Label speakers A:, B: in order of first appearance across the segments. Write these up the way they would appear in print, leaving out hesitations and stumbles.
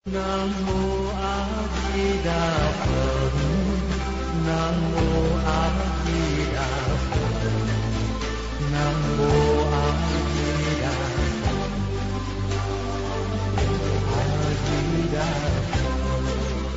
A: Nam mô A Di Đà Phật. Nam mô A Di Đà Phật. Nam mô A Di Đà Phật. A Di Đà Phật.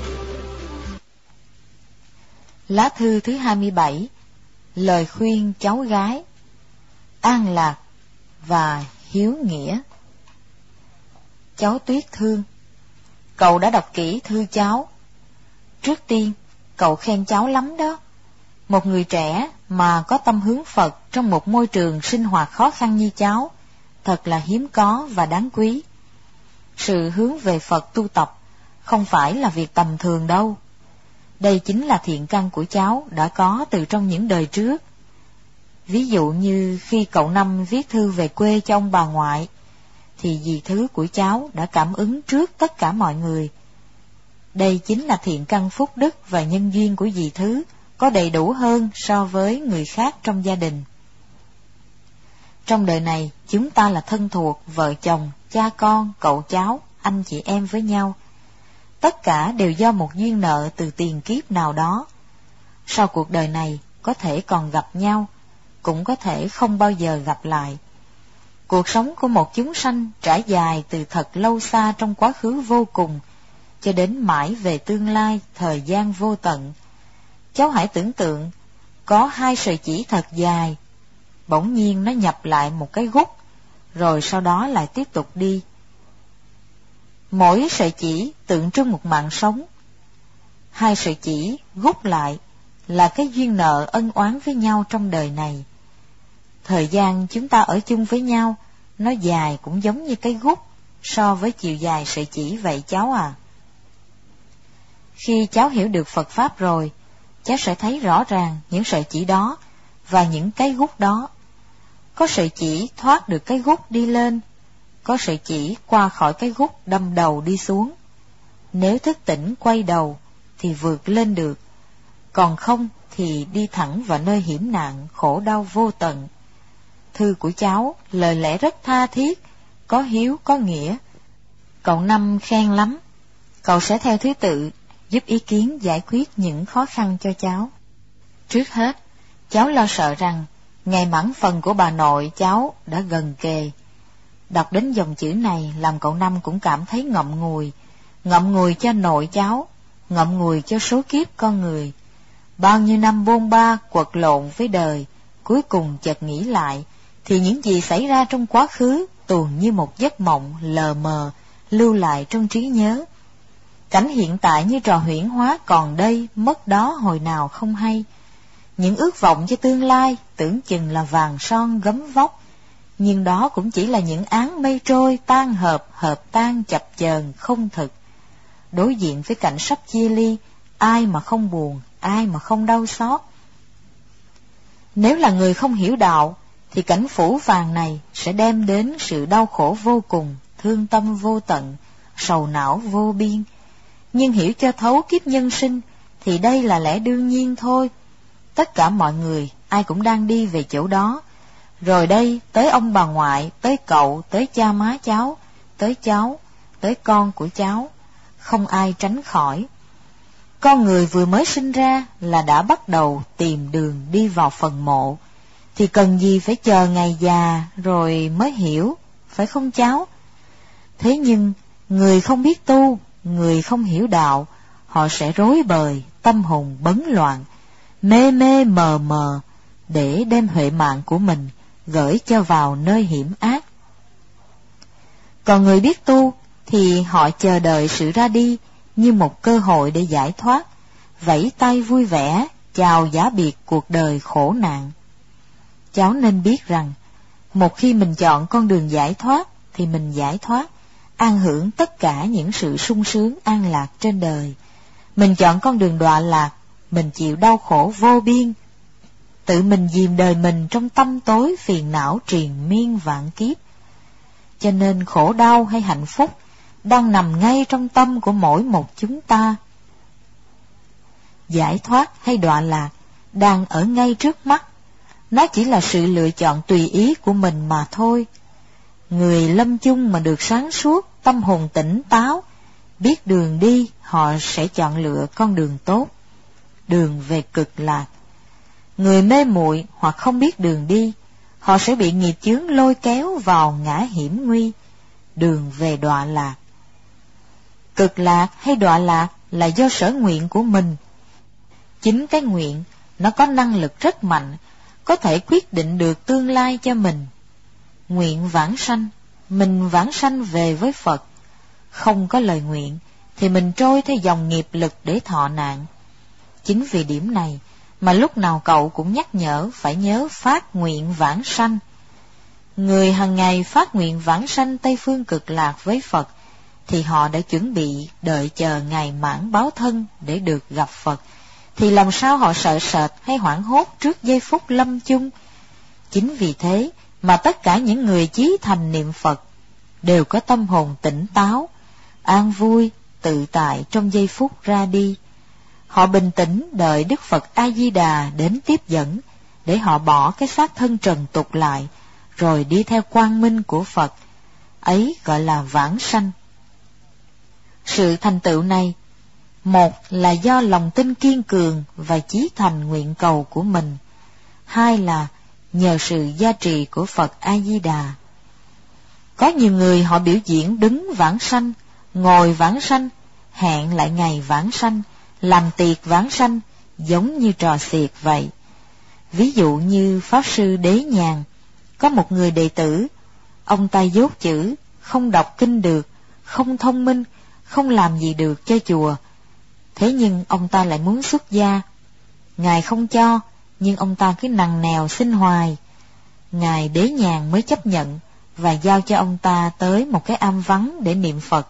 B: Lá thư thứ 27. Lời khuyên cháu gái An Lạc và Hiếu Nghĩa. Cháu Tuyết thương, cậu đã đọc kỹ thư cháu. Trước tiên, cậu khen cháu lắm đó. Một người trẻ mà có tâm hướng Phật trong một môi trường sinh hoạt khó khăn như cháu, thật là hiếm có và đáng quý. Sự hướng về Phật tu tập không phải là việc tầm thường đâu. Đây chính là thiện căn của cháu đã có từ trong những đời trước. Ví dụ như khi cậu Năm viết thư về quê cho ông bà ngoại, thì dì Thứ của cháu đã cảm ứng trước tất cả mọi người. Đây chính là thiện căn phúc đức và nhân duyên của dì Thứ, có đầy đủ hơn so với người khác trong gia đình. Trong đời này, chúng ta là thân thuộc, vợ chồng, cha con, cậu cháu, anh chị em với nhau. Tất cả đều do một duyên nợ từ tiền kiếp nào đó. Sau cuộc đời này, có thể còn gặp nhau, cũng có thể không bao giờ gặp lại. Cuộc sống của một chúng sanh trải dài từ thật lâu xa trong quá khứ vô cùng, cho đến mãi về tương lai, thời gian vô tận. Cháu hãy tưởng tượng, có hai sợi chỉ thật dài, bỗng nhiên nó nhập lại một cái gút, rồi sau đó lại tiếp tục đi. Mỗi sợi chỉ tượng trưng một mạng sống. Hai sợi chỉ gút lại là cái duyên nợ ân oán với nhau trong đời này. Thời gian chúng ta ở chung với nhau, nó dài cũng giống như cái gút so với chiều dài sợi chỉ vậy cháu à. Khi cháu hiểu được Phật Pháp rồi, cháu sẽ thấy rõ ràng những sợi chỉ đó và những cái gút đó. Có sợi chỉ thoát được cái gút đi lên, có sợi chỉ qua khỏi cái gút đâm đầu đi xuống. Nếu thức tỉnh quay đầu thì vượt lên được, còn không thì đi thẳng vào nơi hiểm nạn, khổ đau vô tận. Thư của cháu, lời lẽ rất tha thiết, có hiếu có nghĩa. Cậu Năm khen lắm. Cậu sẽ theo thứ tự giúp ý kiến giải quyết những khó khăn cho cháu. Trước hết, cháu lo sợ rằng ngày mãn phần của bà nội cháu đã gần kề. Đọc đến dòng chữ này làm cậu Năm cũng cảm thấy ngậm ngùi cho nội cháu, ngậm ngùi cho số kiếp con người. Bao nhiêu năm bôn ba quật lộn với đời, cuối cùng chợt nghĩ lại, thì những gì xảy ra trong quá khứ tuồn như một giấc mộng lờ mờ lưu lại trong trí nhớ. Cảnh hiện tại như trò huyễn hóa còn đây mất đó hồi nào không hay. Những ước vọng cho tương lai tưởng chừng là vàng son gấm vóc, nhưng đó cũng chỉ là những áng mây trôi tan hợp, hợp tan chập chờn không thực. Đối diện với cảnh sắp chia ly, ai mà không buồn, ai mà không đau xót. Nếu là người không hiểu đạo, thì cảnh phủ vàng này sẽ đem đến sự đau khổ vô cùng, thương tâm vô tận, sầu não vô biên. Nhưng hiểu cho thấu kiếp nhân sinh, thì đây là lẽ đương nhiên thôi. Tất cả mọi người, ai cũng đang đi về chỗ đó. Rồi đây, tới ông bà ngoại, tới cậu, tới cha má cháu, tới cháu, tới con của cháu, không ai tránh khỏi. Con người vừa mới sinh ra là đã bắt đầu tìm đường đi vào phần mộ, thì cần gì phải chờ ngày già rồi mới hiểu, phải không cháu? Thế nhưng, người không biết tu, người không hiểu đạo, họ sẽ rối bời, tâm hồn bấn loạn, mê mê mờ mờ, để đem huệ mạng của mình gửi cho vào nơi hiểm ác. Còn người biết tu, thì họ chờ đợi sự ra đi như một cơ hội để giải thoát, vẫy tay vui vẻ, chào giả biệt cuộc đời khổ nạn. Cháu nên biết rằng, một khi mình chọn con đường giải thoát, thì mình giải thoát, an hưởng tất cả những sự sung sướng an lạc trên đời. Mình chọn con đường đọa lạc, mình chịu đau khổ vô biên, tự mình dìm đời mình trong tâm tối phiền não triền miên vạn kiếp. Cho nên khổ đau hay hạnh phúc đang nằm ngay trong tâm của mỗi một chúng ta. Giải thoát hay đọa lạc đang ở ngay trước mắt. Nó chỉ là sự lựa chọn tùy ý của mình mà thôi. Người lâm chung mà được sáng suốt, tâm hồn tỉnh táo, biết biết đường đi, họ sẽ chọn lựa con đường tốt, đường về cực lạc. Người mê muội hoặc không biết đường đi, họ sẽ bị nghiệp chướng lôi kéo vào ngã hiểm nguy, đường về đọa lạc. Cực lạc hay đọa lạc là do sở nguyện của mình. Chính cái nguyện, nó có năng lực rất mạnh, có thể quyết định được tương lai cho mình. Nguyện vãng sanh, mình vãng sanh về với Phật. Không có lời nguyện, thì mình trôi theo dòng nghiệp lực để thọ nạn. Chính vì điểm này, mà lúc nào cậu cũng nhắc nhở phải nhớ phát nguyện vãng sanh. Người hằng ngày phát nguyện vãng sanh Tây Phương Cực Lạc với Phật, thì họ đã chuẩn bị đợi chờ ngày mãn báo thân để được gặp Phật, thì làm sao họ sợ sệt hay hoảng hốt trước giây phút lâm chung. Chính vì thế mà tất cả những người chí thành niệm Phật đều có tâm hồn tỉnh táo, an vui, tự tại trong giây phút ra đi. Họ bình tĩnh đợi Đức Phật A-di-đà đến tiếp dẫn, để họ bỏ cái xác thân trần tục lại, rồi đi theo quang minh của Phật. Ấy gọi là vãng sanh. Sự thành tựu này, một là do lòng tin kiên cường và chí thành nguyện cầu của mình, hai là nhờ sự gia trì của Phật A-di-đà. Có nhiều người họ biểu diễn đứng vãng sanh, ngồi vãng sanh, hẹn lại ngày vãng sanh, làm tiệc vãng sanh, giống như trò xiệt vậy. Ví dụ như Pháp Sư Đế Nhàn, có một người đệ tử, ông ta dốt chữ, không đọc kinh được, không thông minh, không làm gì được cho chùa. Thế nhưng ông ta lại muốn xuất gia. Ngài không cho, nhưng ông ta cứ nằng nèo xin hoài. Ngài Đế Nhàn mới chấp nhận và giao cho ông ta tới một cái am vắng để niệm Phật.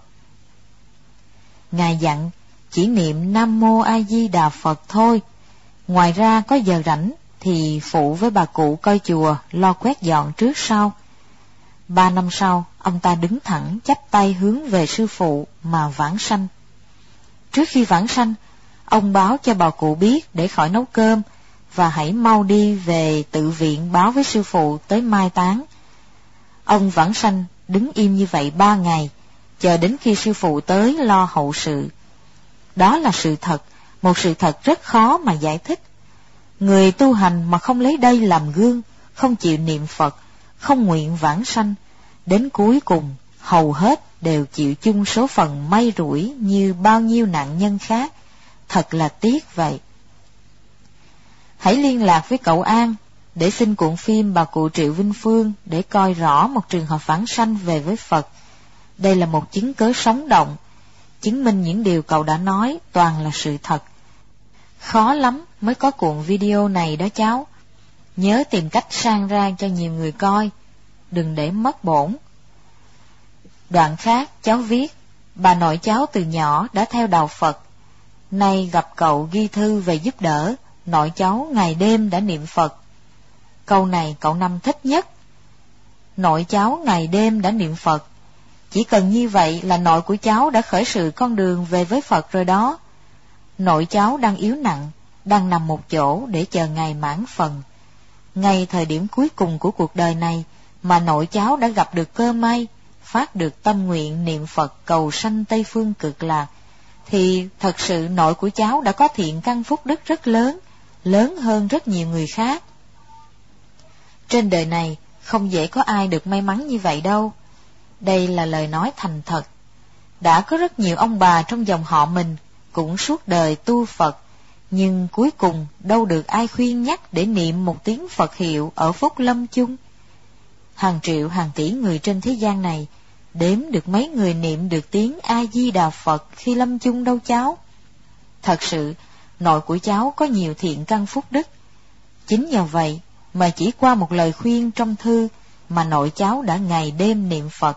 B: Ngài dặn chỉ niệm Nam Mô A Di Đà Phật thôi, ngoài ra có giờ rảnh thì phụ với bà cụ coi chùa lo quét dọn trước sau. 3 năm sau, ông ta đứng thẳng chắp tay hướng về sư phụ mà vãng sanh. Trước khi vãng sanh, ông báo cho bà cụ biết để khỏi nấu cơm, và hãy mau đi về tự viện báo với sư phụ tới mai táng. Ông vãng sanh đứng im như vậy 3 ngày, chờ đến khi sư phụ tới lo hậu sự. Đó là sự thật, một sự thật rất khó mà giải thích. Người tu hành mà không lấy đây làm gương, không chịu niệm Phật, không nguyện vãng sanh, đến cuối cùng hầu hết đều chịu chung số phận may rủi như bao nhiêu nạn nhân khác. Thật là tiếc vậy. Hãy liên lạc với cậu An để xin cuộn phim bà cụ Triệu Vinh Phương để coi rõ một trường hợp vãng sanh về với Phật. Đây là một chứng cớ sống động, chứng minh những điều cậu đã nói toàn là sự thật. Khó lắm mới có cuộn video này đó cháu. Nhớ tìm cách sang ra cho nhiều người coi, đừng để mất bổn. Đoạn khác cháu viết, bà nội cháu từ nhỏ đã theo đạo Phật. Nay gặp cậu ghi thư về giúp đỡ, nội cháu ngày đêm đã niệm Phật. Câu này cậu Năm thích nhất. Nội cháu ngày đêm đã niệm Phật. Chỉ cần như vậy là nội của cháu đã khởi sự con đường về với Phật rồi đó. Nội cháu đang yếu nặng, đang nằm một chỗ để chờ ngày mãn phần. Ngay thời điểm cuối cùng của cuộc đời này mà nội cháu đã gặp được cơ may, phát được tâm nguyện niệm Phật cầu sanh Tây Phương Cực Lạc, thì thật sự nội của cháu đã có thiện căn phúc đức rất lớn, lớn hơn rất nhiều người khác. Trên đời này không dễ có ai được may mắn như vậy đâu. Đây là lời nói thành thật. Đã có rất nhiều ông bà trong dòng họ mình cũng suốt đời tu Phật, nhưng cuối cùng đâu được ai khuyên nhắc để niệm một tiếng Phật hiệu ở phút lâm chung. Hàng triệu hàng tỷ người trên thế gian này, đếm được mấy người niệm được tiếng A-di-đà Phật khi lâm chung đâu cháu. Thật sự, nội của cháu có nhiều thiện căn phúc đức. Chính nhờ vậy mà chỉ qua một lời khuyên trong thư mà nội cháu đã ngày đêm niệm Phật.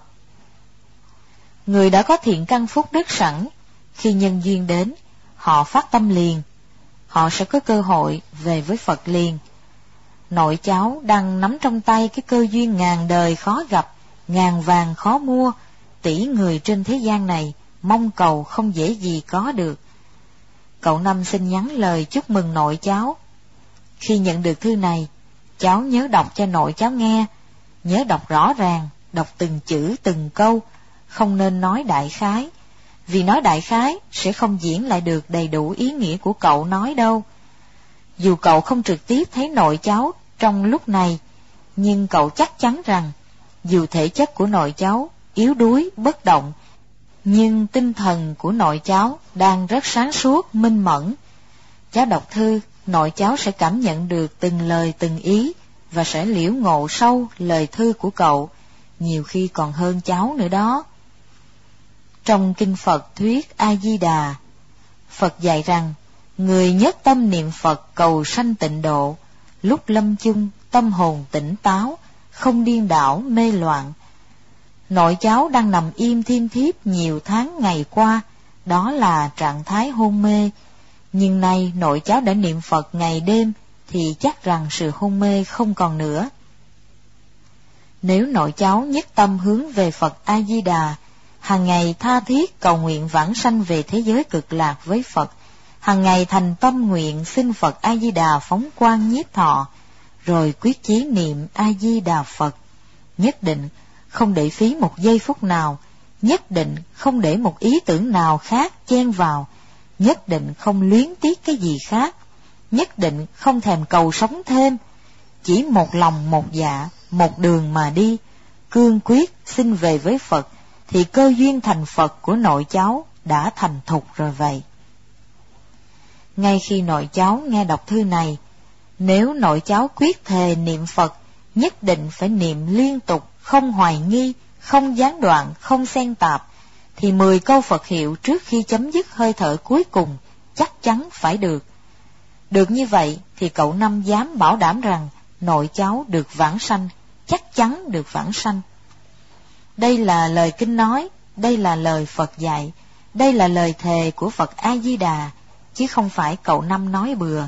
B: Người đã có thiện căn phúc đức sẵn, khi nhân duyên đến, họ phát tâm liền, họ sẽ có cơ hội về với Phật liền. Nội cháu đang nắm trong tay cái cơ duyên ngàn đời khó gặp, ngàn vàng khó mua, tỷ người trên thế gian này mong cầu không dễ gì có được. Cậu Năm xin nhắn lời chúc mừng nội cháu. Khi nhận được thư này, cháu nhớ đọc cho nội cháu nghe, nhớ đọc rõ ràng, đọc từng chữ từng câu, không nên nói đại khái. vì nói đại khái sẽ không diễn lại được đầy đủ ý nghĩa của cậu nói đâu. Dù cậu không trực tiếp thấy nội cháu trong lúc này, nhưng cậu chắc chắn rằng dù thể chất của nội cháu yếu đuối, bất động, nhưng tinh thần của nội cháu đang rất sáng suốt, minh mẫn. Cháu đọc thư, nội cháu sẽ cảm nhận được từng lời từng ý và sẽ liễu ngộ sâu lời thư của cậu, nhiều khi còn hơn cháu nữa đó. Trong kinh Phật thuyết A Di Đà, Phật dạy rằng người nhất tâm niệm Phật cầu sanh tịnh độ, lúc lâm chung tâm hồn tỉnh táo, không điên đảo mê loạn. Nội cháu đang nằm im thiêm thiếp nhiều tháng ngày qua, đó là trạng thái hôn mê, nhưng nay nội cháu đã niệm Phật ngày đêm thì chắc rằng sự hôn mê không còn nữa. Nếu nội cháu nhất tâm hướng về Phật A Di Đà, hàng ngày tha thiết cầu nguyện vãng sanh về thế giới cực lạc với Phật, hàng ngày thành tâm nguyện xin Phật A Di Đà phóng quang nhiếp thọ, rồi quyết chí niệm A Di Đà Phật, nhất định không để phí một giây phút nào, nhất định không để một ý tưởng nào khác chen vào, nhất định không luyến tiếc cái gì khác, nhất định không thèm cầu sống thêm, chỉ một lòng một dạ, một đường mà đi, cương quyết xin về với Phật, thì cơ duyên thành Phật của nội cháu đã thành thục rồi vậy. Ngay khi nội cháu nghe đọc thư này, nếu nội cháu quyết thề niệm Phật, nhất định phải niệm liên tục, không hoài nghi, không gián đoạn, không xen tạp, thì 10 câu Phật hiệu trước khi chấm dứt hơi thở cuối cùng chắc chắn phải được. Được như vậy thì cậu Năm dám bảo đảm rằng nội cháu được vãng sanh, chắc chắn được vãng sanh. Đây là lời kinh nói, đây là lời Phật dạy, đây là lời thề của Phật A Di Đà, chứ không phải cậu Năm nói bừa.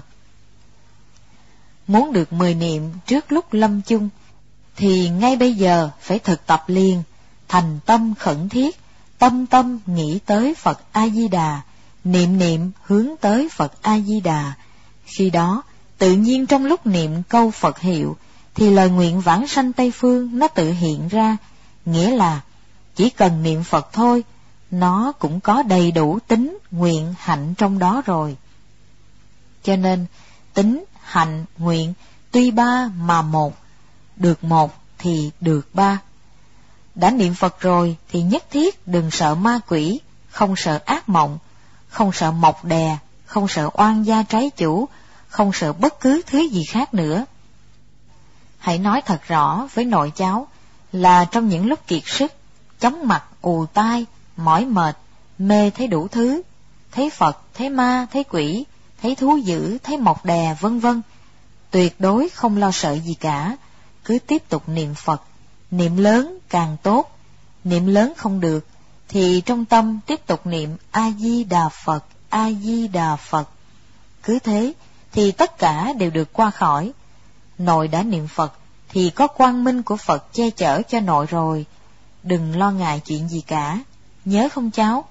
B: Muốn được 10 niệm trước lúc lâm chung, thì ngay bây giờ phải thực tập liền, thành tâm khẩn thiết, tâm tâm nghĩ tới Phật A Di Đà, niệm niệm hướng tới Phật A Di Đà. Khi đó, tự nhiên trong lúc niệm câu Phật hiệu, thì lời nguyện vãng sanh Tây Phương nó tự hiện ra, nghĩa là chỉ cần niệm Phật thôi, nó cũng có đầy đủ tính, nguyện, hạnh trong đó rồi. Cho nên, tính, hạnh, nguyện, tuy ba mà một, được một thì được ba. Đã niệm Phật rồi thì nhất thiết đừng sợ ma quỷ, không sợ ác mộng, không sợ mọc đè, không sợ oan gia trái chủ, không sợ bất cứ thứ gì khác nữa. Hãy nói thật rõ với nội cháu là trong những lúc kiệt sức, chóng mặt, ù tai, mỏi mệt, mê thấy đủ thứ, thấy Phật, thấy ma, thấy quỷ, thấy thú dữ, thấy mọc đè, vân vân, tuyệt đối không lo sợ gì cả, cứ tiếp tục niệm Phật, niệm lớn càng tốt, niệm lớn không được, thì trong tâm tiếp tục niệm A Di Đà Phật, A Di Đà Phật. Cứ thế thì tất cả đều được qua khỏi. Nội đã niệm Phật thì có quang minh của Phật che chở cho nội rồi, đừng lo ngại chuyện gì cả, nhớ không cháu?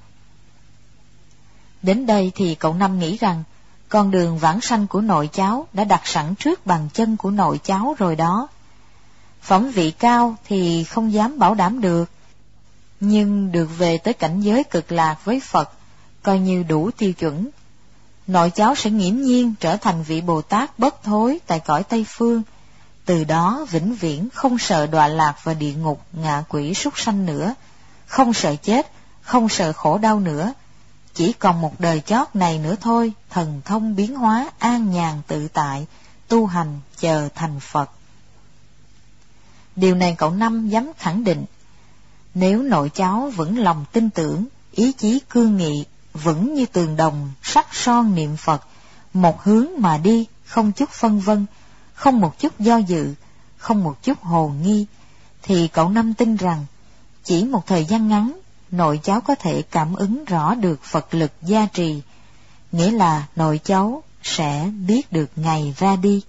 B: Đến đây thì cậu Năm nghĩ rằng con đường vãng sanh của nội cháu đã đặt sẵn trước bàn chân của nội cháu rồi đó. Phẩm vị cao thì không dám bảo đảm được, nhưng được về tới cảnh giới cực lạc với Phật coi như đủ tiêu chuẩn. Nội cháu sẽ nghiễm nhiên trở thành vị Bồ Tát bất thối tại cõi Tây Phương, từ đó vĩnh viễn không sợ đọa lạc và địa ngục, ngạ quỷ, súc sanh nữa, không sợ chết, không sợ khổ đau nữa. Chỉ còn một đời chót này nữa thôi, thần thông biến hóa, an nhàn tự tại, tu hành chờ thành Phật. Điều này cậu Năm dám khẳng định. Nếu nội cháu vững lòng tin tưởng, ý chí cương nghị, vững như tường đồng, sắc son niệm Phật, một hướng mà đi, không chút phân vân, không một chút do dự, không một chút hồ nghi, thì cậu Năm tin rằng chỉ một thời gian ngắn, nội cháu có thể cảm ứng rõ được Phật lực gia trì, nghĩa là nội cháu sẽ biết được ngày ra đi.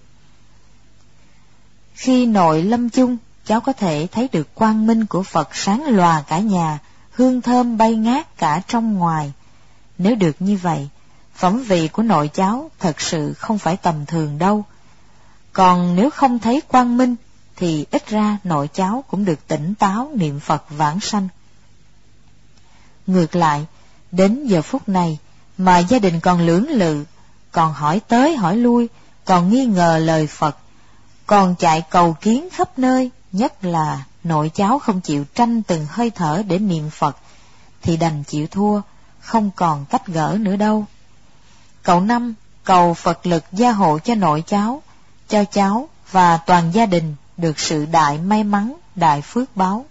B: Khi nội lâm chung, cháu có thể thấy được quang minh của Phật sáng lòa cả nhà, hương thơm bay ngát cả trong ngoài. Nếu được như vậy, phẩm vị của nội cháu thật sự không phải tầm thường đâu. Còn nếu không thấy quang minh, thì ít ra nội cháu cũng được tỉnh táo niệm Phật vãng sanh. Ngược lại, Đến giờ phút này mà gia đình còn lưỡng lự, còn hỏi tới hỏi lui, còn nghi ngờ lời Phật, còn chạy cầu kiến khắp nơi, nhất là nội cháu không chịu tranh từng hơi thở để niệm Phật, thì đành chịu thua, không còn cách gỡ nữa đâu. Cậu Năm cầu Phật lực gia hộ cho nội cháu, cho cháu và toàn gia đình được sự đại may mắn, đại phước báo.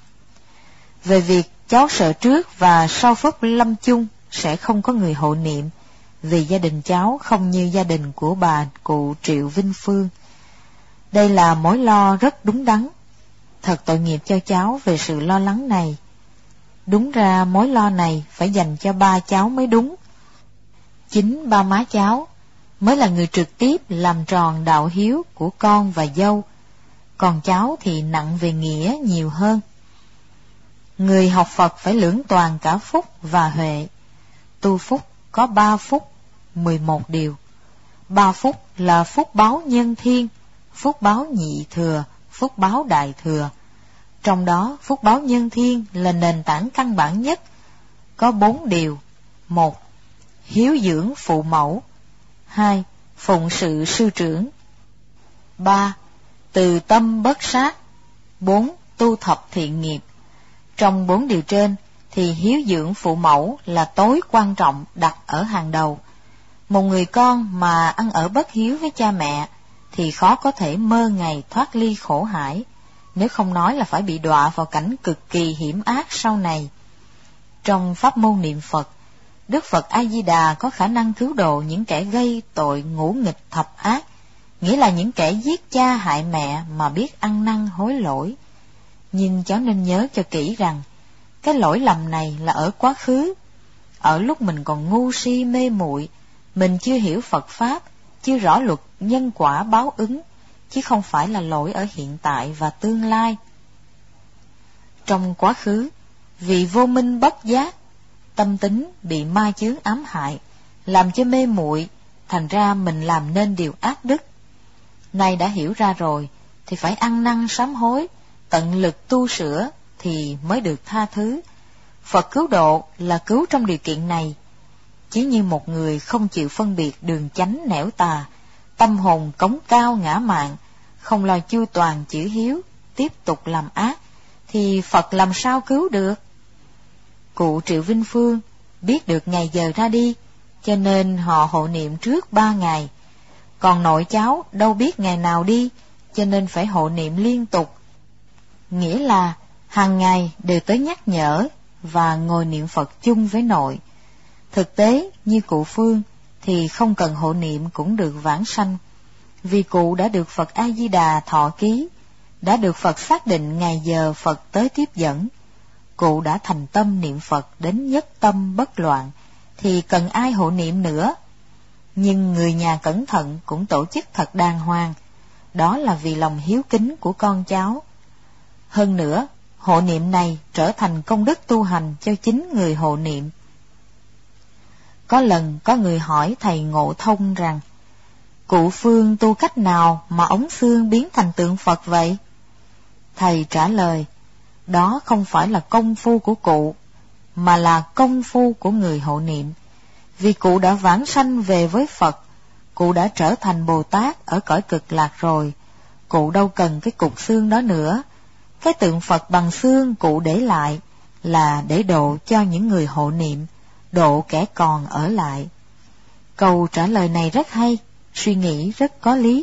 B: Về việc cháu sợ trước và sau phút lâm chung sẽ không có người hộ niệm, vì gia đình cháu không như gia đình của bà cụ Triệu Vinh Phương. Đây là mối lo rất đúng đắn. Thật tội nghiệp cho cháu về sự lo lắng này. Đúng ra mối lo này phải dành cho ba cháu mới đúng. Chính ba má cháu mới là người trực tiếp làm tròn đạo hiếu của con và dâu, còn cháu thì nặng về nghĩa nhiều hơn. Người học Phật phải lưỡng toàn cả phúc và huệ. Tu phúc có 3 phúc, 11 điều. 3 phúc là phúc báo nhân thiên, phúc báo nhị thừa, phúc báo đại thừa. Trong đó phúc báo nhân thiên là nền tảng căn bản nhất, có 4 điều. 1. Hiếu dưỡng phụ mẫu. 2. Phụng sự sư trưởng. 3. Từ tâm bất sát. 4. Tu thập thiện nghiệp. Trong 4 điều trên thì hiếu dưỡng phụ mẫu là tối quan trọng, đặt ở hàng đầu. Một người con mà ăn ở bất hiếu với cha mẹ thì khó có thể mơ ngày thoát ly khổ hải, nếu không nói là phải bị đọa vào cảnh cực kỳ hiểm ác sau này. Trong pháp môn niệm Phật, Đức Phật A-di-đà có khả năng cứu độ những kẻ gây tội ngũ nghịch thập ác, nghĩa là những kẻ giết cha hại mẹ mà biết ăn năn hối lỗi. Nhưng cháu nên nhớ cho kỹ rằng, cái lỗi lầm này là ở quá khứ, ở lúc mình còn ngu si mê muội, mình chưa hiểu Phật Pháp, chưa rõ luật nhân quả báo ứng, chứ không phải là lỗi ở hiện tại và tương lai. Trong quá khứ, vì vô minh bất giác, tâm tính bị ma chướng ám hại, làm cho mê muội, thành ra mình làm nên điều ác đức. Nay đã hiểu ra rồi, thì phải ăn năn sám hối, tận lực tu sửa thì mới được tha thứ. Phật cứu độ là cứu trong điều kiện này. Chỉ như một người không chịu phân biệt đường chánh nẻo tà, tâm hồn cống cao ngã mạn, không lo chu toàn chữ hiếu, tiếp tục làm ác, thì Phật làm sao cứu được? Cụ Triệu Vinh Phương biết được ngày giờ ra đi, cho nên họ hộ niệm trước 3 ngày. Còn nội cháu đâu biết ngày nào đi, cho nên phải hộ niệm liên tục. Nghĩa là hàng ngày đều tới nhắc nhở và ngồi niệm Phật chung với nội. Thực tế như cụ Phương thì không cần hộ niệm cũng được vãng sanh, vì cụ đã được Phật A-di-đà thọ ký, đã được Phật xác định ngày giờ Phật tới tiếp dẫn. Cụ đã thành tâm niệm Phật đến nhất tâm bất loạn, thì cần ai hộ niệm nữa. Nhưng người nhà cẩn thận cũng tổ chức thật đàng hoàng, đó là vì lòng hiếu kính của con cháu. Hơn nữa, hộ niệm này trở thành công đức tu hành cho chính người hộ niệm. Có lần có người hỏi thầy Ngộ Thông rằng, cụ Phương tu cách nào mà ống xương biến thành tượng Phật vậy? Thầy trả lời, đó không phải là công phu của cụ, mà là công phu của người hộ niệm. Vì cụ đã vãng sanh về với Phật, cụ đã trở thành Bồ Tát ở cõi cực lạc rồi, cụ đâu cần cái cục xương đó nữa. Cái tượng Phật bằng xương cụ để lại là để độ cho những người hộ niệm, độ kẻ còn ở lại. Câu trả lời này rất hay, suy nghĩ rất có lý.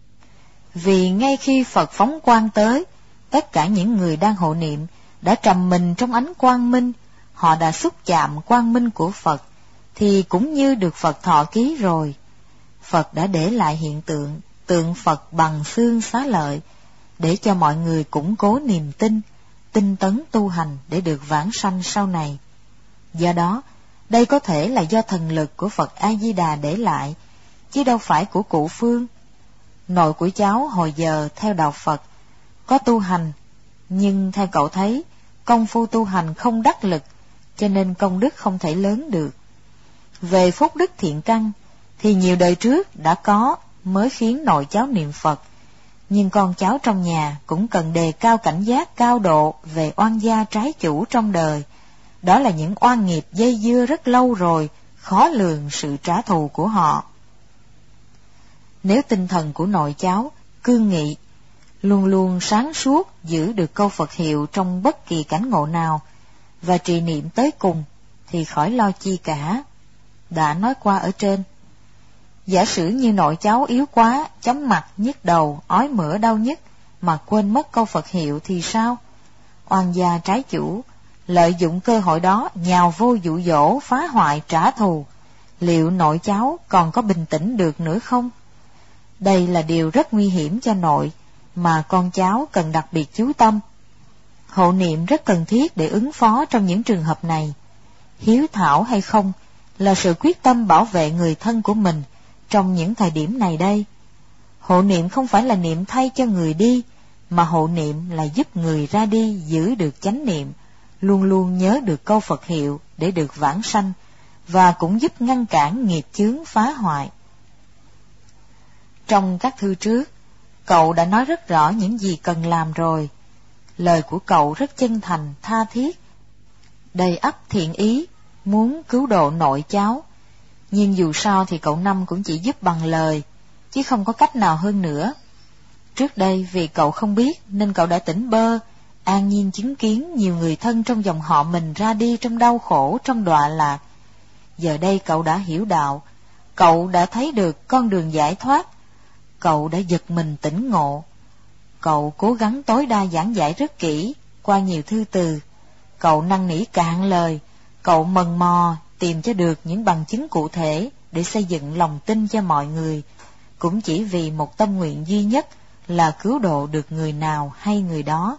B: Vì ngay khi Phật phóng quang tới, tất cả những người đang hộ niệm đã trầm mình trong ánh quang minh, họ đã xúc chạm quang minh của Phật, thì cũng như được Phật thọ ký rồi. Phật đã để lại hiện tượng, tượng Phật bằng xương xá lợi, để cho mọi người củng cố niềm tin, tinh tấn tu hành để được vãng sanh sau này. Do đó, đây có thể là do thần lực của Phật A-di-đà để lại, chứ đâu phải của cụ Phương. Nội của cháu hồi giờ theo đạo Phật, có tu hành, nhưng theo cậu thấy, công phu tu hành không đắc lực, cho nên công đức không thể lớn được. Về phúc đức thiện căn, thì nhiều đời trước đã có mới khiến nội cháu niệm Phật, nhưng con cháu trong nhà cũng cần đề cao cảnh giác cao độ về oan gia trái chủ trong đời, Đó là những oan nghiệp dây dưa rất lâu rồi, khó lường sự trả thù của họ. Nếu tinh thần của nội cháu cương nghị, luôn luôn sáng suốt giữ được câu Phật hiệu trong bất kỳ cảnh ngộ nào, và trì niệm tới cùng, thì khỏi lo chi cả. Đã nói qua ở trên. Giả sử như nội cháu yếu quá, chóng mặt, nhức đầu, ói mửa đau nhức, mà quên mất câu Phật hiệu thì sao? Oan gia trái chủ, lợi dụng cơ hội đó nhào vô dụ dỗ, phá hoại, trả thù. Liệu nội cháu còn có bình tĩnh được nữa không? Đây là điều rất nguy hiểm cho nội, mà con cháu cần đặc biệt chú tâm. Hộ niệm rất cần thiết để ứng phó trong những trường hợp này. Hiếu thảo hay không là sự quyết tâm bảo vệ người thân của mình trong những thời điểm này đây. Hộ niệm không phải là niệm thay cho người đi, mà hộ niệm là giúp người ra đi giữ được chánh niệm, luôn luôn nhớ được câu Phật hiệu để được vãng sanh, và cũng giúp ngăn cản nghiệp chướng phá hoại. Trong các thư trước, cậu đã nói rất rõ những gì cần làm rồi. Lời của cậu rất chân thành, tha thiết, đầy ắp thiện ý, muốn cứu độ nội cháu. Nhưng dù sao thì cậu Năm cũng chỉ giúp bằng lời, chứ không có cách nào hơn nữa. Trước đây vì cậu không biết nên cậu đã tỉnh bơ, an nhiên chứng kiến nhiều người thân trong dòng họ mình ra đi trong đau khổ, trong đọa lạc. Giờ đây cậu đã hiểu đạo, cậu đã thấy được con đường giải thoát, cậu đã giật mình tỉnh ngộ. Cậu cố gắng tối đa giảng giải rất kỹ, qua nhiều thư từ. Cậu năn nỉ cạn lời, cậu mần mò tìm cho được những bằng chứng cụ thể để xây dựng lòng tin cho mọi người, cũng chỉ vì một tâm nguyện duy nhất là cứu độ được người nào hay người đó.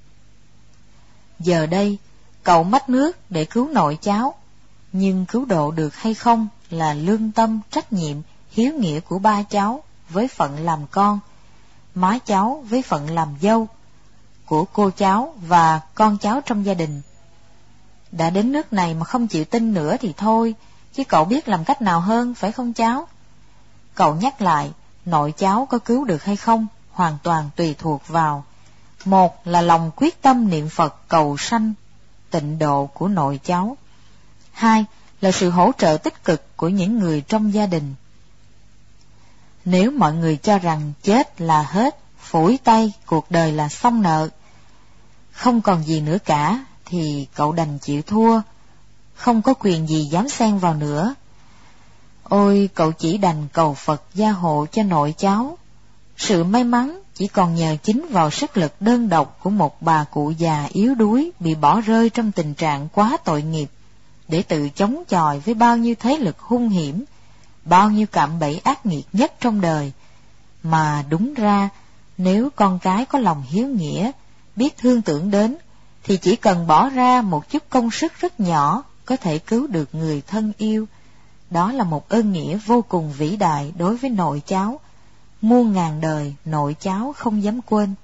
B: Giờ đây, cậu mách nước để cứu nội cháu, nhưng cứu độ được hay không là lương tâm, trách nhiệm, hiếu nghĩa của ba cháu với phận làm con, má cháu với phận làm dâu, của cô cháu và con cháu trong gia đình. Đã đến nước này mà không chịu tin nữa thì thôi, chứ cậu biết làm cách nào hơn, phải không cháu? Cậu nhắc lại, nội cháu có cứu được hay không, hoàn toàn tùy thuộc vào: một là lòng quyết tâm niệm Phật cầu sanh tịnh độ của nội cháu; hai là sự hỗ trợ tích cực của những người trong gia đình. Nếu mọi người cho rằng chết là hết, phủi tay, cuộc đời là xong nợ, không còn gì nữa cả, thì cậu đành chịu thua, không có quyền gì dám xen vào nữa. Ôi, cậu chỉ đành cầu Phật gia hộ cho nội cháu. Sự may mắn chỉ còn nhờ chính vào sức lực đơn độc của một bà cụ già yếu đuối bị bỏ rơi trong tình trạng quá tội nghiệp, để tự chống chọi với bao nhiêu thế lực hung hiểm, bao nhiêu cạm bẫy ác nghiệt nhất trong đời. Mà đúng ra, nếu con cái có lòng hiếu nghĩa, biết thương tưởng đến, thì chỉ cần bỏ ra một chút công sức rất nhỏ có thể cứu được người thân yêu. Đó là một ơn nghĩa vô cùng vĩ đại đối với nội cháu, muôn ngàn đời nội cháu không dám quên.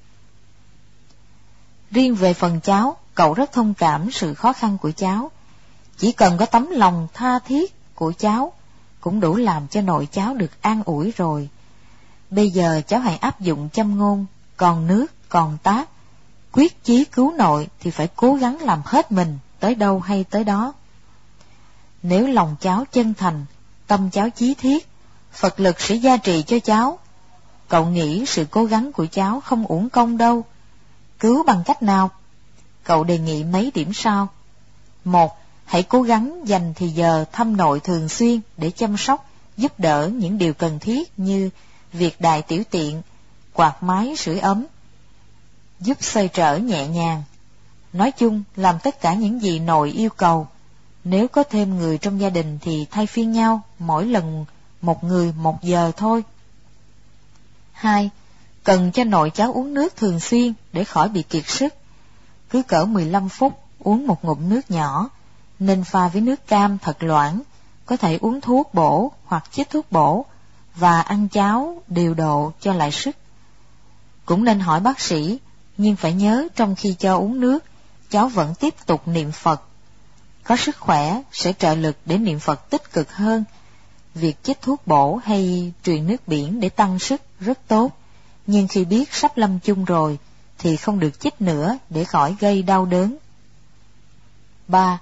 B: Riêng về phần cháu, cậu rất thông cảm sự khó khăn của cháu. Chỉ cần có tấm lòng tha thiết của cháu cũng đủ làm cho nội cháu được an ủi rồi. Bây giờ cháu hãy áp dụng châm ngôn còn nước còn tát, quyết chí cứu nội thì phải cố gắng làm hết mình, tới đâu hay tới đó. Nếu lòng cháu chân thành, tâm cháu chí thiết, Phật lực sẽ gia trì cho cháu. Cậu nghĩ sự cố gắng của cháu không uổng công đâu. Cứu bằng cách nào? Cậu đề nghị mấy điểm sau. Một, hãy cố gắng dành thì giờ thăm nội thường xuyên để chăm sóc, giúp đỡ những điều cần thiết như việc đại tiểu tiện, quạt máy sưởi ấm, giúp xoay trở nhẹ nhàng. Nói chung, làm tất cả những gì nội yêu cầu. Nếu có thêm người trong gia đình thì thay phiên nhau, mỗi lần một người 1 giờ thôi. 2. Cần cho nội cháu uống nước thường xuyên để khỏi bị kiệt sức. Cứ cỡ 15 phút uống một ngụm nước nhỏ, nên pha với nước cam thật loãng, có thể uống thuốc bổ hoặc chích thuốc bổ, và ăn cháo điều độ cho lại sức. Cũng nên hỏi bác sĩ, nhưng phải nhớ trong khi cho uống nước, cháu vẫn tiếp tục niệm Phật. Có sức khỏe sẽ trợ lực để niệm Phật tích cực hơn. Việc chích thuốc bổ hay truyền nước biển để tăng sức rất tốt, nhưng khi biết sắp lâm chung rồi thì không được chích nữa để khỏi gây đau đớn. 3.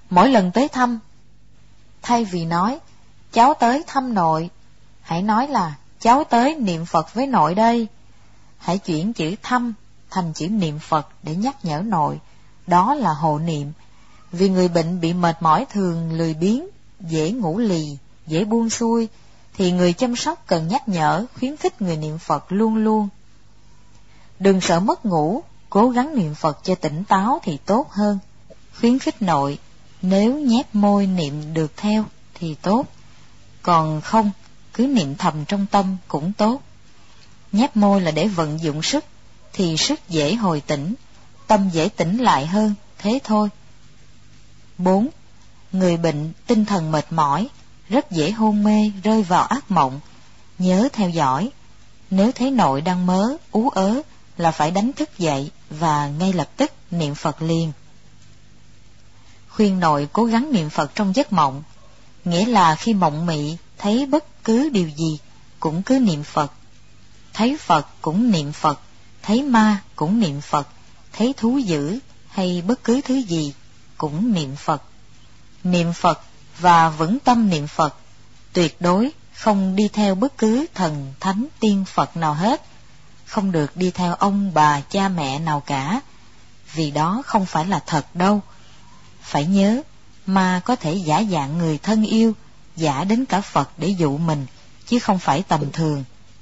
B: Mỗi lần tới thăm, thay vì nói cháu tới thăm nội, hãy nói là cháu tới niệm Phật với nội đây. Hãy chuyển chữ thăm thành chữ niệm Phật để nhắc nhở nội, đó là hộ niệm. Vì người bệnh bị mệt mỏi thường lười biếng, dễ ngủ lì, dễ buông xuôi, thì người chăm sóc cần nhắc nhở, khuyến khích người niệm Phật luôn luôn. Đừng sợ mất ngủ, cố gắng niệm Phật cho tỉnh táo thì tốt hơn. Khuyến khích nội, nếu nhét môi niệm được theo thì tốt, còn không, cứ niệm thầm trong tâm cũng tốt. Nhét môi là để vận dụng sức, thì sức dễ hồi tỉnh, tâm dễ tỉnh lại hơn, thế thôi. 4. Người bệnh tinh thần mệt mỏi, rất dễ hôn mê, rơi vào ác mộng. Nhớ theo dõi, nếu thấy nội đang mớ, ú ớ là phải đánh thức dậy và ngay lập tức niệm Phật liền. Khuyên nội cố gắng niệm Phật trong giấc mộng, nghĩa là khi mộng mị thấy bất cứ điều gì cũng cứ niệm Phật. Thấy Phật cũng niệm Phật, thấy ma cũng niệm Phật, thấy thú dữ hay bất cứ thứ gì cũng niệm Phật. Niệm Phật và vững tâm niệm Phật, tuyệt đối không đi theo bất cứ thần thánh tiên Phật nào hết, không được đi theo ông bà cha mẹ nào cả, vì đó không phải là thật đâu. Phải nhớ, ma có thể giả dạng người thân yêu, giả đến cả Phật để dụ mình, chứ không phải tầm thường.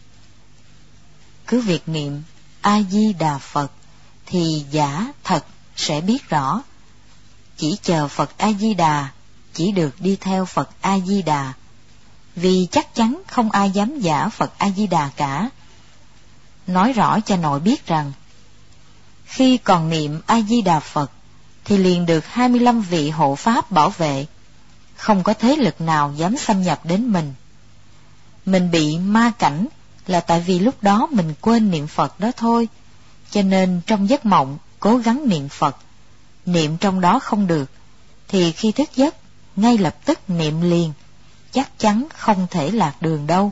B: Cứ việc niệm A-di-đà Phật thì giả thật sẽ biết rõ. Chỉ chờ Phật A-di-đà, chỉ được đi theo Phật A-di-đà, vì chắc chắn không ai dám giả Phật A-di-đà cả. Nói rõ cho nội biết rằng, khi còn niệm A-di-đà Phật, thì liền được 25 vị hộ pháp bảo vệ, không có thế lực nào dám xâm nhập đến mình. Mình bị ma cảnh là tại vì lúc đó mình quên niệm Phật đó thôi, cho nên trong giấc mộng cố gắng niệm Phật. Niệm trong đó không được, thì khi thức giấc, ngay lập tức niệm liền, chắc chắn không thể lạc đường đâu.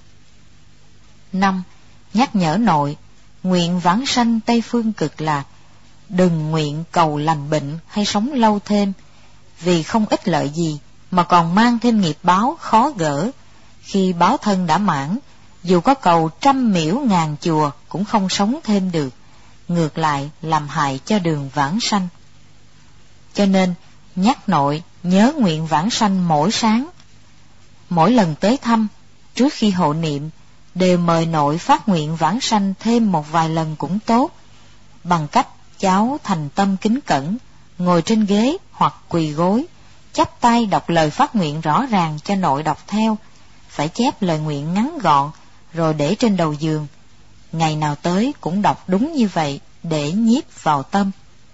B: 5. Nhắc nhở nội, nguyện vãng sanh Tây Phương Cực Lạc, đừng nguyện cầu lành bệnh hay sống lâu thêm, vì không ích lợi gì, mà còn mang thêm nghiệp báo khó gỡ. Khi báo thân đã mãn, dù có cầu 100 miễu ngàn chùa cũng không sống thêm được, ngược lại làm hại cho đường vãng sanh. Cho nên, nhắc nội nhớ nguyện vãng sanh mỗi sáng. Mỗi lần tới thăm, trước khi hộ niệm, đều mời nội phát nguyện vãng sanh thêm một vài lần cũng tốt, bằng cách cháu thành tâm kính cẩn, ngồi trên ghế hoặc quỳ gối, chắp tay đọc lời phát nguyện rõ ràng cho nội đọc theo, phải chép lời nguyện ngắn gọn, rồi để trên đầu giường. Ngày nào tới cũng đọc đúng như vậy để nhiếp vào tâm.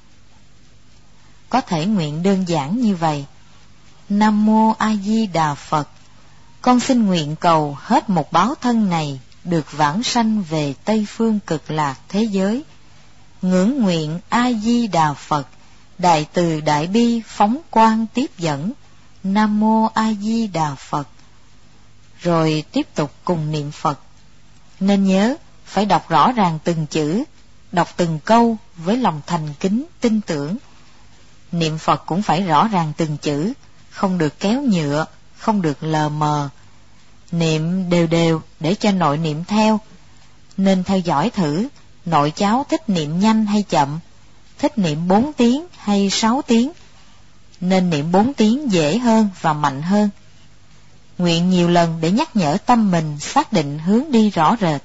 B: Có thể nguyện đơn giản như vậy: Nam Mô A Di Đà Phật, con xin nguyện cầu hết một báo thân này được vãng sanh về Tây Phương Cực Lạc thế giới. Ngưỡng nguyện A Di Đà Phật, đại từ đại bi phóng quang tiếp dẫn. Nam Mô A Di Đà Phật. Rồi tiếp tục cùng niệm Phật. Nên nhớ phải đọc rõ ràng từng chữ, đọc từng câu với lòng thành kính tin tưởng. Niệm Phật cũng phải rõ ràng từng chữ, không được kéo nhựa, không được lờ mờ. Niệm đều đều để cho nội niệm theo. Nên theo dõi thử nội cháu thích niệm nhanh hay chậm, thích niệm 4 tiếng hay 6 tiếng. Nên niệm 4 tiếng dễ hơn và mạnh hơn. Nguyện nhiều lần để nhắc nhở tâm mình xác định hướng đi rõ rệt.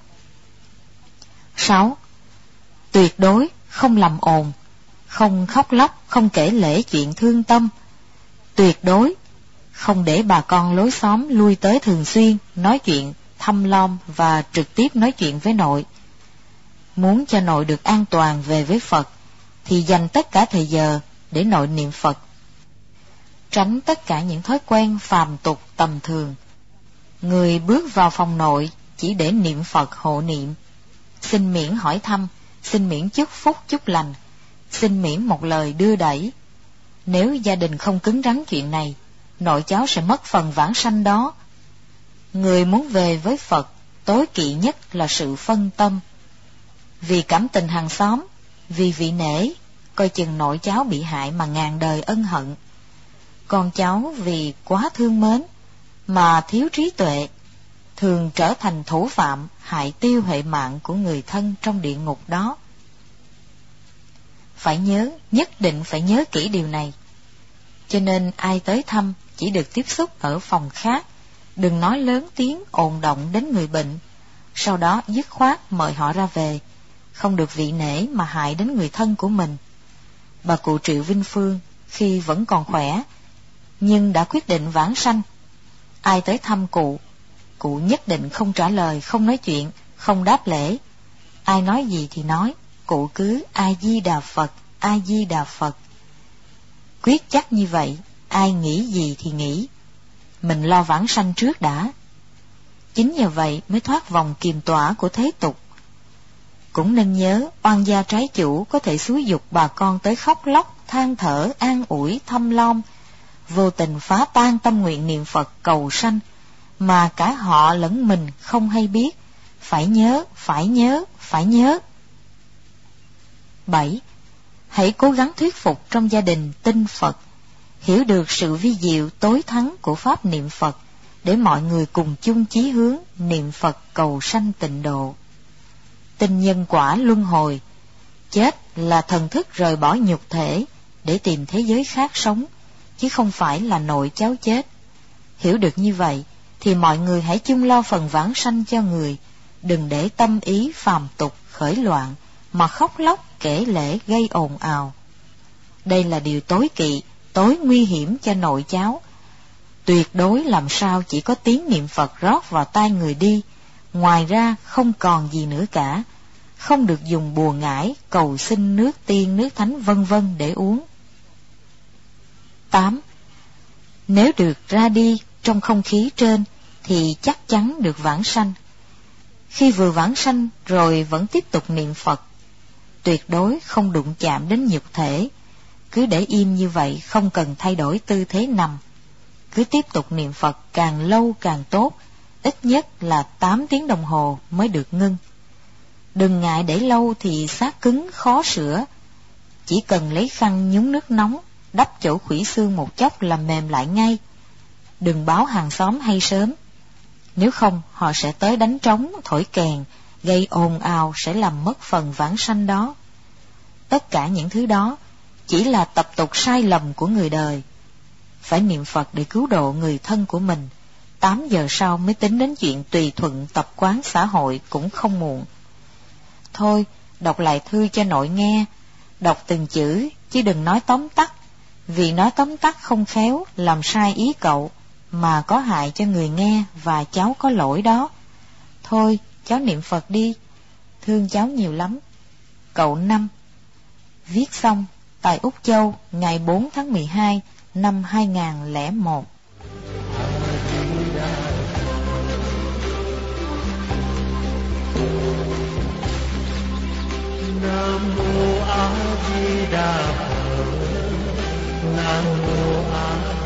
B: 6. Tuyệt đối không làm ồn, không khóc lóc, không kể lể chuyện thương tâm. Tuyệt đối không để bà con lối xóm lui tới thường xuyên nói chuyện thăm lom và trực tiếp nói chuyện với nội. Muốn cho nội được an toàn về với Phật thì dành tất cả thời giờ để nội niệm Phật. Tránh tất cả những thói quen phàm tục tầm thường. Người bước vào phòng nội chỉ để niệm Phật hộ niệm, xin miễn hỏi thăm, xin miễn chúc phúc chúc lành, xin miễn một lời đưa đẩy. Nếu gia đình không cứng rắn chuyện này, nội cháu sẽ mất phần vãng sanh đó. Người muốn về với Phật, tối kỵ nhất là sự phân tâm. Vì cảm tình hàng xóm, vì vị nể, coi chừng nội cháu bị hại mà ngàn đời ân hận. Con cháu vì quá thương mến mà thiếu trí tuệ, thường trở thành thủ phạm hại tiêu hệ mạng của người thân trong địa ngục đó. Phải nhớ, nhất định phải nhớ kỹ điều này. Cho nên ai tới thăm chỉ được tiếp xúc ở phòng khác, đừng nói lớn tiếng ồn động đến người bệnh, sau đó dứt khoát mời họ ra về, không được vị nể mà hại đến người thân của mình. Bà cụ Triệu Vinh Phương khi vẫn còn khỏe, nhưng đã quyết định vãng sanh. Ai tới thăm cụ nhất định không trả lời, không nói chuyện, không đáp lễ. Ai nói gì thì nói, cụ cứ A Di Đà Phật, A Di Đà Phật. Quyết chắc như vậy, ai nghĩ gì thì nghĩ, mình lo vãng sanh trước đã. Chính nhờ vậy mới thoát vòng kiềm tỏa của thế tục. Cũng nên nhớ, oan gia trái chủ có thể xúi giục bà con tới khóc lóc, than thở, an ủi, thăm lom, vô tình phá tan tâm nguyện niệm Phật cầu sanh, mà cả họ lẫn mình không hay biết. Phải nhớ, phải nhớ, phải nhớ. 7. Hãy cố gắng thuyết phục trong gia đình tin Phật, hiểu được sự vi diệu tối thắng của pháp niệm Phật, để mọi người cùng chung chí hướng niệm Phật cầu sanh tịnh độ. Tin nhân quả luân hồi, chết là thần thức rời bỏ nhục thể để tìm thế giới khác sống, chứ không phải là nội cháu chết. Hiểu được như vậy thì mọi người hãy chung lo phần vãng sanh cho người, đừng để tâm ý phàm tục khởi loạn mà khóc lóc kể lể gây ồn ào. Đây là điều tối kỵ, tối nguy hiểm cho nội cháu. Tuyệt đối làm sao chỉ có tiếng niệm Phật rót vào tai người đi, ngoài ra không còn gì nữa cả. Không được dùng bùa ngải, cầu xin nước tiên, nước thánh vân vân để uống. 8. Nếu được ra đi trong không khí trên thì chắc chắn được vãng sanh. Khi vừa vãng sanh rồi vẫn tiếp tục niệm Phật, tuyệt đối không đụng chạm đến nhục thể. Cứ để im như vậy, không cần thay đổi tư thế nằm. Cứ tiếp tục niệm Phật càng lâu càng tốt, ít nhất là 8 tiếng đồng hồ mới được ngưng. Đừng ngại để lâu thì xác cứng khó sửa. Chỉ cần lấy khăn nhúng nước nóng, đắp chỗ khuỷu xương một chốc là mềm lại ngay. Đừng báo hàng xóm hay sớm. Nếu không, họ sẽ tới đánh trống, thổi kèn, gây ồn ào sẽ làm mất phần vãng sanh đó. Tất cả những thứ đó chỉ là tập tục sai lầm của người đời. Phải niệm Phật để cứu độ người thân của mình. 8 giờ sau mới tính đến chuyện tùy thuận tập quán xã hội cũng không muộn. Thôi, đọc lại thư cho nội nghe, đọc từng chữ, chứ đừng nói tóm tắt, vì nói tóm tắt không khéo, làm sai ý cậu, mà có hại cho người nghe và cháu có lỗi đó. Thôi, cháu niệm Phật đi, thương cháu nhiều lắm. Cậu Năm. Viết xong tại Úc Châu ngày 4 tháng 12 năm 2001.
A: Nam mô A Di Đà Phật. Nam mô A